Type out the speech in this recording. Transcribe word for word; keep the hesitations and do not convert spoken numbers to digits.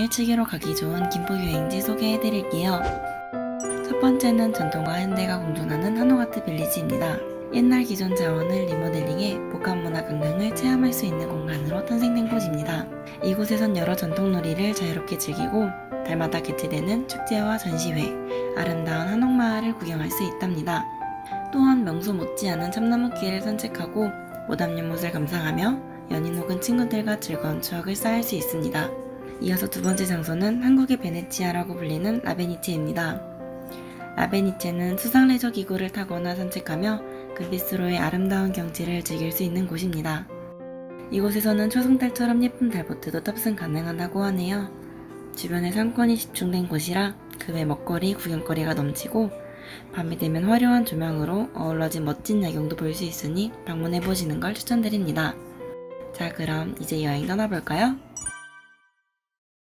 일치기로 가기 좋은 김포 여행지 소개해드릴게요. 첫 번째는 전통과 현대가 공존하는 한옥아트 빌리지입니다. 옛날 기존 자원을 리모델링해 복합문화 강릉을 체험할 수 있는 공간으로 탄생된 곳입니다. 이곳에선 여러 전통놀이를 자유롭게 즐기고 달마다 개최되는 축제와 전시회, 아름다운 한옥마을을 구경할 수 있답니다. 또한 명소 못지않은 참나무길을 산책하고 모담연못을 감상하며 연인 혹은 친구들과 즐거운 추억을 쌓을 수 있습니다. 이어서 두 번째 장소는 한국의 베네치아라고 불리는 라베니체입니다. 라베니체는 수상 레저 기구를 타거나 산책하며 금빛으로의 아름다운 경치를 즐길 수 있는 곳입니다. 이곳에서는 초승달처럼 예쁜 달보트도 탑승 가능하다고 하네요. 주변에 상권이 집중된 곳이라 그 외 먹거리, 구경거리가 넘치고 밤이 되면 화려한 조명으로 어우러진 멋진 야경도 볼 수 있으니 방문해보시는 걸 추천드립니다. 자, 그럼 이제 여행 떠나볼까요?